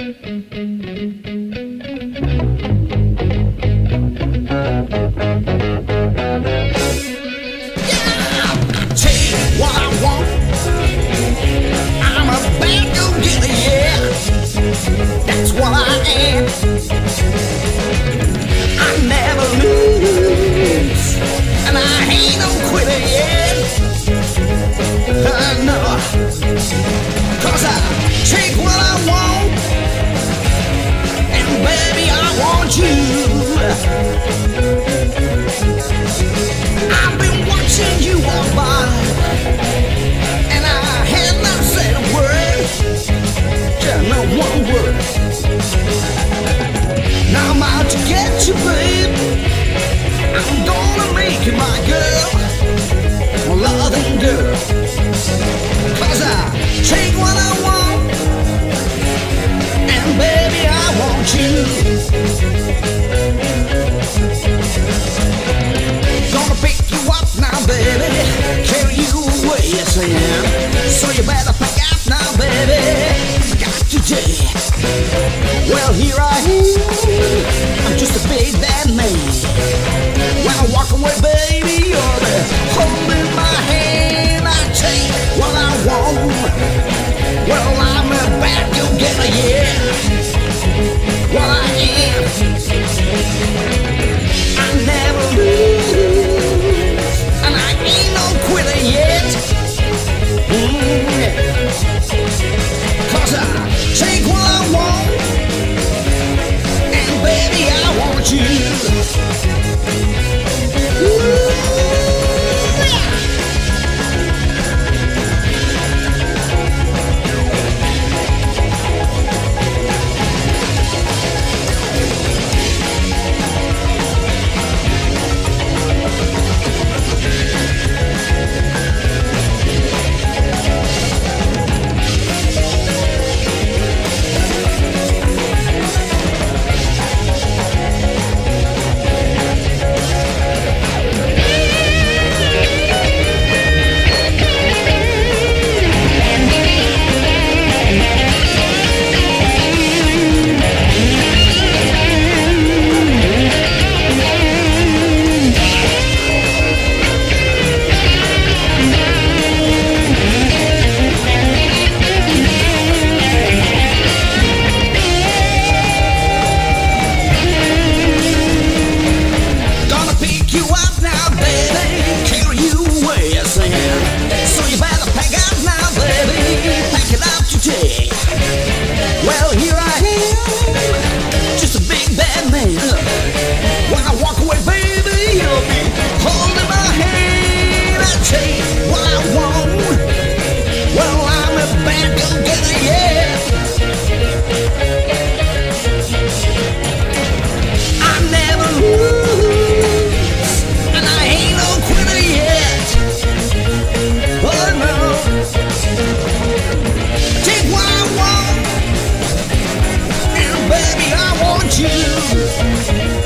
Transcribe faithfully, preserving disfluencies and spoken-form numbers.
So you better pack up now, baby. I got you, Jay. Well, here I am. I'm just a big bad man. When I walk away, baby, you'll be holding my hand. I take what I want. Well, I'm a bad go-getter, yeah. What I am, I never lose, and I ain't no quitter yet. Mm, Cause I take what I want, and baby I want you. Ooh, yeah. Well, here I am, just a big bad man. When I walk away, baby, you'll be holding my hand. I take what I want. Well, I'm a bad go-getter, yeah. I never lose, and I ain't no quitter yet. Oh no, take what I want. Baby, I want you.